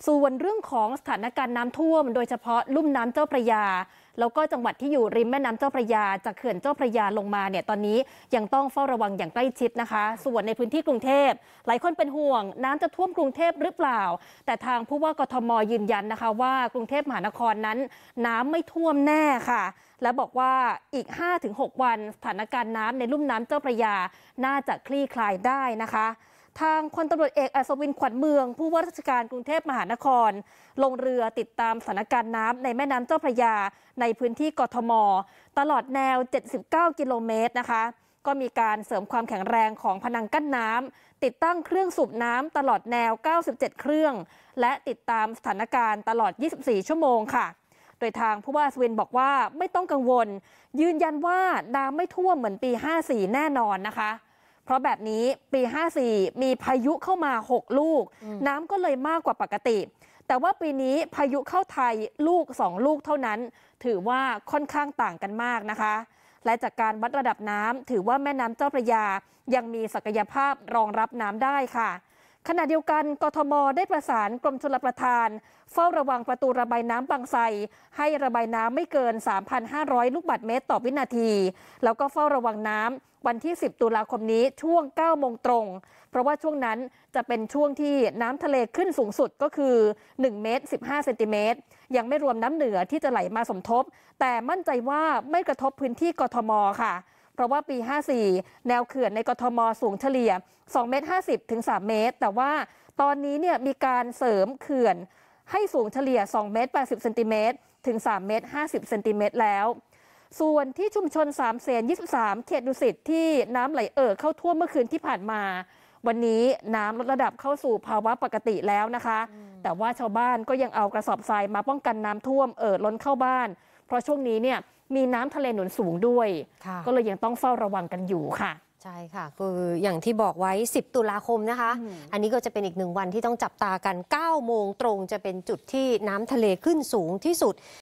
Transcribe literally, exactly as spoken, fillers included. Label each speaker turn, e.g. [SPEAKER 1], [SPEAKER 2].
[SPEAKER 1] ส่วนเรื่องของสถานการณ์น้ำท่วมโดยเฉพาะลุ่มน้ำเจ้าพระยาแล้วก็จังหวัดที่อยู่ริมแม่น้ำเจ้าพระยาจากเขื่อนเจ้าพระยาลงมาเนี่ยตอนนี้ยังต้องเฝ้าระวังอย่างใกล้ชิดนะคะส่วนในพื้นที่กรุงเทพหลายคนเป็นห่วงน้ำจะท่วมกรุงเทพหรือเปล่าแต่ทางผู้ว่ากทมยืนยันนะคะว่ากรุงเทพมหานครนั้นน้ำไม่ท่วมแน่ค่ะและบอกว่าอีก ห้าถึงหก วันสถานการณ์น้ำในลุ่มน้ำเจ้าพระยาน่าจะคลี่คลายได้นะคะทางพลตำรวจเอกอัศวินขวัญเมืองผู้ว่าราชการกรุงเทพมหานครลงเรือติดตามสถานการณ์น้ำในแม่น้ำเจ้าพระยาในพื้นที่กทมตลอดแนวเจ็ดสิบเก้ากิโลเมตรนะคะก็มีการเสริมความแข็งแรงของพนังกั้นน้ำติดตั้งเครื่องสูบน้ำตลอดแนวเก้าสิบเจ็ดเครื่องและติดตามสถานการณ์ตลอดยี่สิบสี่ชั่วโมงค่ะโดยทางผู้ว่าอัศวินบอกว่าไม่ต้องกังวลยืนยันว่าน้ำไม่ท่วมเหมือนปีห้าสี่แน่นอนนะคะเพราะแบบนี้ปีห้าสี่มีพายุเข้ามาหกลูกน้ำก็เลยมากกว่าปกติแต่ว่าปีนี้พายุเข้าไทยลูกสองลูกเท่านั้นถือว่าค่อนข้างต่างกันมากนะคะและจากการวัดระดับน้ำถือว่าแม่น้ำเจ้าพระยายังมีศักยภาพรองรับน้ำได้ค่ะขณะเดียวกันกทมได้ประสานกรมชลประทานเฝ้าระวังประตูระบายน้ำบางไทรให้ระบายน้ำไม่เกิน สามพันห้าร้อย ลูกบาศก์เมตรต่อวินาทีแล้วก็เฝ้าระวังน้ำวันที่สิบตุลาคมนี้ช่วงเก้าโมงตรงเพราะว่าช่วงนั้นจะเป็นช่วงที่น้ำทะเลขึ้นสูงสุดก็คือหนึ่งเมตรสิบห้าเซนติเมตรยังไม่รวมน้ำเหนือที่จะไหลมาสมทบแต่มั่นใจว่าไม่กระทบพื้นที่กทมค่ะเพราะว่าปีห้าสี่แนวเขื่อนในกทมสูงเฉลี่ยสองเมตรห้าสิบถึงสามเมตรแต่ว่าตอนนี้เนี่ยมีการเสริมเขื่อนให้สูงเฉลี่ยสองเมตรแปดสิบเซนติเมตรถึงสามเมตรห้าสิบเซนติเมตรแล้วส่วนที่ชุมชนสามเสนยี่สิบสามเขตดุสิตที่น้ำไหลเอ่อเข้าท่วมเมื่อคืนที่ผ่านมาวันนี้น้ำลดระดับเข้าสู่ภาวะปกติแล้วนะคะแต่ว่าชาวบ้านก็ยังเอากระสอบทรายมาป้องกันน้ำท่วมเอ่อล้นเข้าบ้านเพราะช่วงนี้เนี่ยมีน้ำทะเลหนุนสูงด้วยก็เลยยังต้องเฝ้าระวังกันอยู่ค่ะ
[SPEAKER 2] ใช่ค่ะคืออย่างที่บอกไว้สิบตุลาคมนะคะอันนี้ก็จะเป็นอีกหนึ่งวันที่ต้องจับตากันเก้าโมงตรงจะเป็นจุดที่น้ำทะเลขึ้นสูงที่สุด